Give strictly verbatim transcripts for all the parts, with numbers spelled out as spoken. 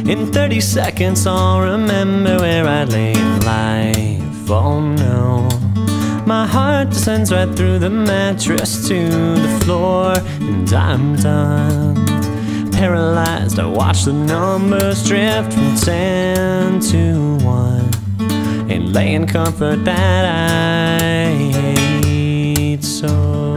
In thirty seconds I'll remember where I lay in life. Oh no, my heart descends right through the mattress to the floor, and I'm done. Paralyzed, I watch the numbers drift from ten to one, and lay in comfort that I hate so.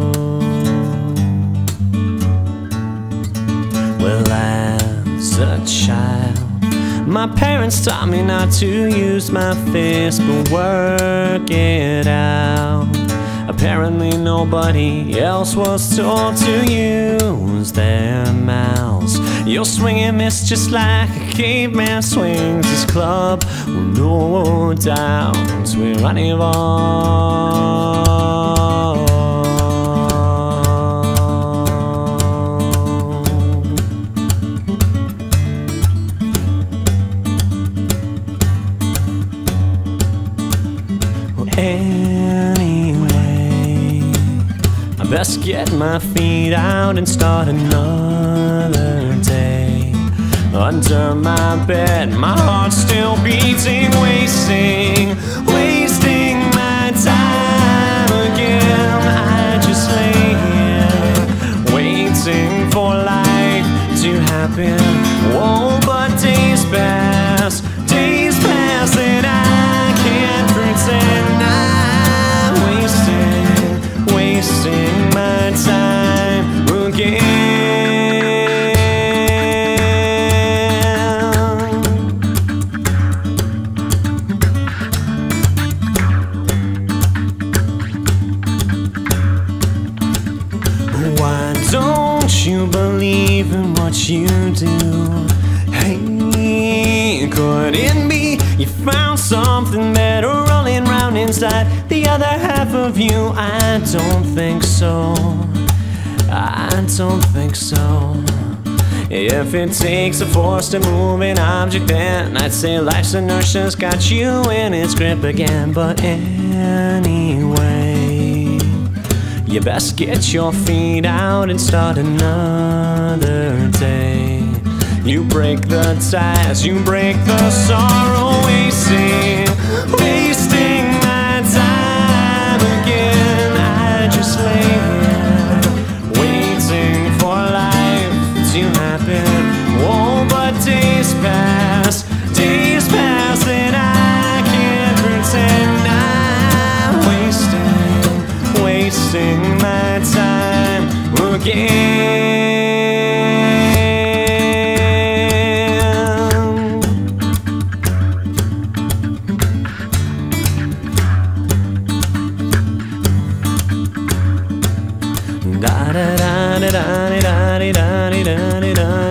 Well, as a child, my parents taught me not to use my fists, but work it out. Apparently nobody else was told to use their mouths. You'll swing and miss just like a caveman swings his club. Well, no doubt we're unevolved. Anyway, I best get my feet out and start another day. Under my bed, my heart's still beating, wasting, wasting my time again. I just lay here, waiting for life to happen. Whoa, but days pass, days pass, and I can't pretend I'm wasting, wasting my time again. Why don't you believe in what you do? Hey, could it be you found something better rolling round inside the other half of you? I don't think so, I don't think so. If it takes a force to move an object, then I'd say life's inertia's got you in its grip again. But anyway, you best get your feet out and start another day. You break the ties, you break the sorrow, wasting, wasting my time again. I just lay here, waiting for life to happen. Oh, but days pass, days pass, and I can't pretend I'm wasting, wasting my time again. Da da da da da da da da da da.